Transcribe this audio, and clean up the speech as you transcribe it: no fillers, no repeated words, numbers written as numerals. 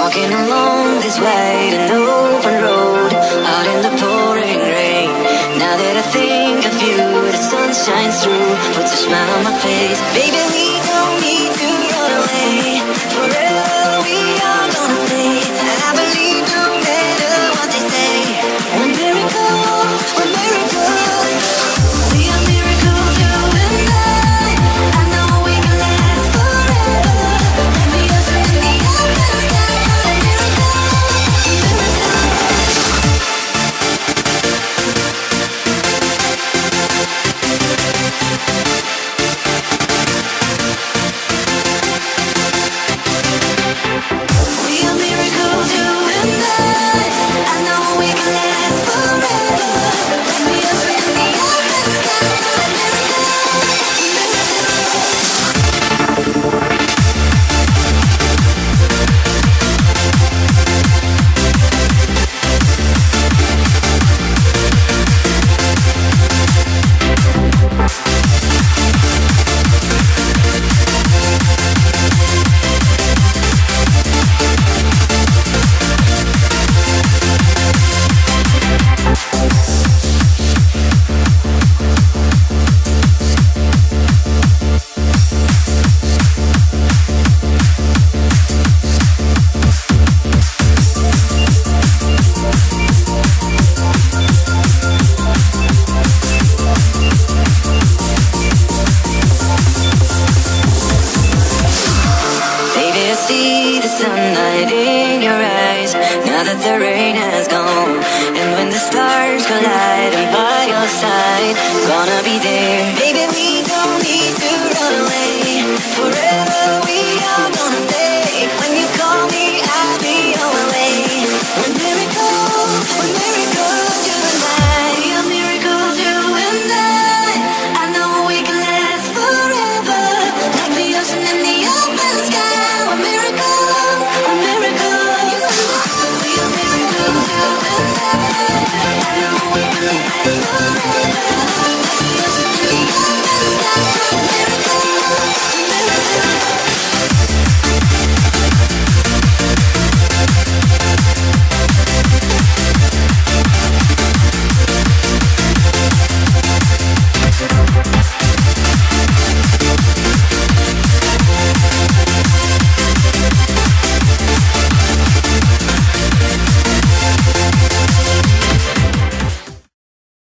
Walking along this wide and open road, out in the pouring rain. Now that I think of you, the sun shines through, puts a smile on my face. Baby, we don't need to run away. Forever we are gonna stay. I believe no matter what they say. One miracle, one miracle. We are miracles, you and I. I know we can last forever. And we are in the open sky. A miracle, we are miracles, you and I. I know we can last forever. And we are in the open sky. A miracle, baby, I see the sunlight in your eyes. Now that the rain has gone, and when the stars collide, I'm by your side, gonna be there. Baby, we don't need to run away. Forever we